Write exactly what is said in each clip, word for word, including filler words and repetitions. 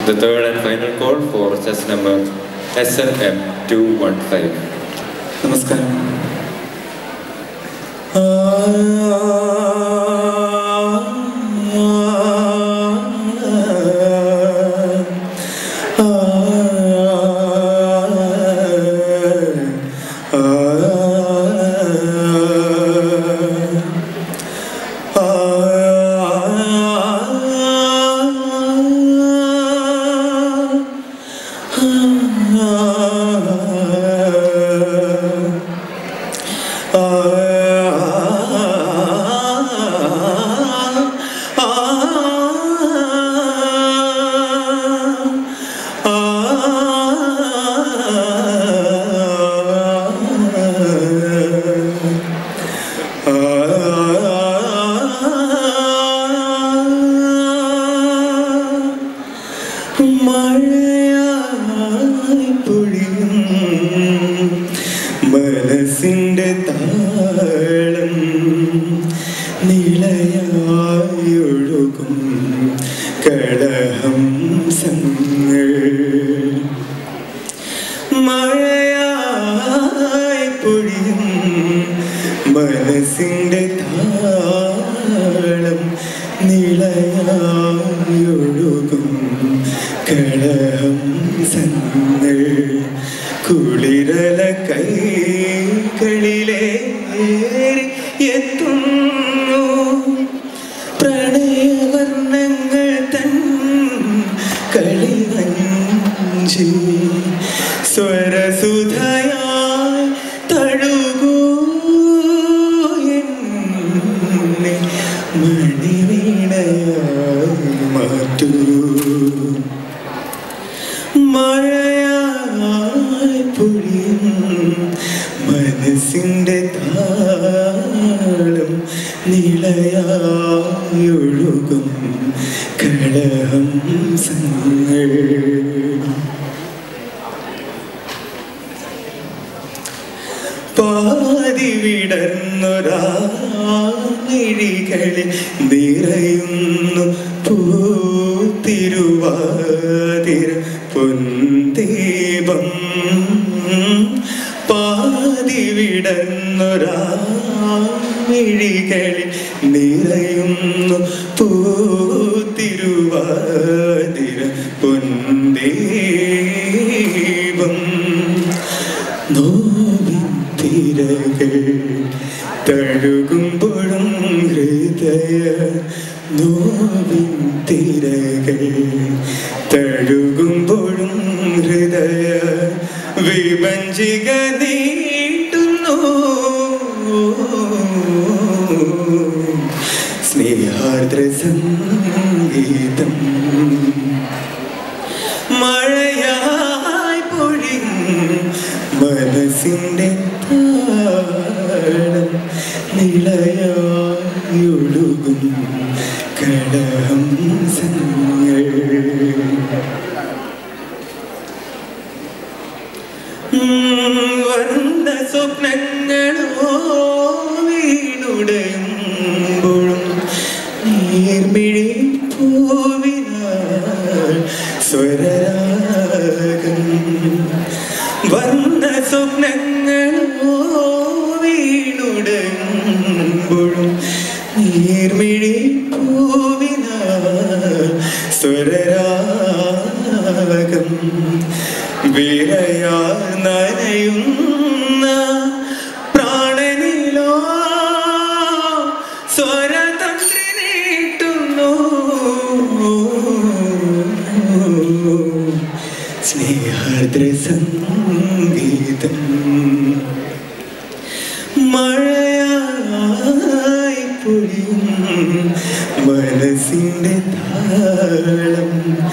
The third and final call for chess number S L M two one five. Namaskaram. മനസ്സിന്റെ താളം നിളയായൊഴുകും കളഹംസങ്ങൾ മഴയായി പൊഴിയും മനസ്സിന്റെ താളം നിളയായൊഴുകും കളഹംസങ്ങൾ കുളിരല കൈകളിലേറി എത്തുന്നു പ്രണയവർണ്ണങ്ങൾ തൻ കളിവഞ്ചി സ്വരസുധയായി തഴുകൂ എന്നെ മണിവീണയായി മാറ്റൂ മഴയായി പൊഴിയും മനസ്സിന്റെ താളം നിളയായൊഴുകും കളഹംസങ്ങൾ പാതി വിടർന്നൊരാഴികളിൽ നിറയുന്നു പൂത്തിരുവാതിര പൊന്തീപം പാതി വിടർന്നൊരാഴികളിൽ നിറയുന്നു പൂത്തിരുവാതിര പൊന്തീപം നോവിൻ തിരകൾ തഴുകുമ്പോഴും ഹൃദയ നോവിൻ തിരകൾ തഴുകുമ്പോഴും ഹൃദയ വിഭജിക നീട്ടുന്നു സ്നേഹാർദ്ര സംഗീതം മഴയായി പൊഴിയും മനസ്സിന്റെ താളം നിളയായൊഴുകും കളഹംസങ്ങൾ വന്ന സ്വപ്നങ്ങളോ വീണുടയുമ്പോഴും നീർമിഴി പൂവിനാൽ സ്വരരാഗം വന്ന സ്വപ്നങ്ങളോ വീണുടയുമ്പോഴും നീർമിഴി പൂവിനാൽ സ്വരരാഗം വിരയാ നനയുന്ന പ്രാണനിലോ സ്വരതന്ത്രി നീട്ടുന്നു സ്നേഹാർദ്ര സംഗീതം മഴയായി പൊഴിയും മനസ്സിന്റെ താളം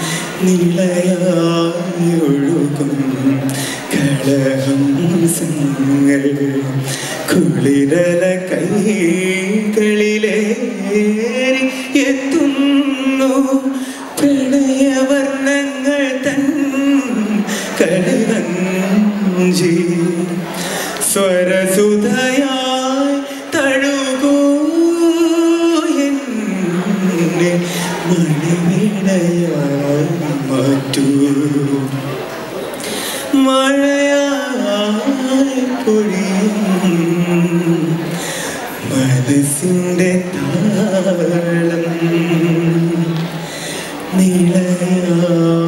നിളയായൊഴുകും കളഹംസങ്ങൾ കുളിരല കൈകളിലേറി എത്തുന്നു പ്രണയവർണ്ണങ്ങൾ തൻ കളിവഞ്ചി സ്വരസുധയായി തഴുകൂ എന്നെ മണിവീണയായി പൊഴിയും മനസ്സിൻ്റെ താളം നിളയാ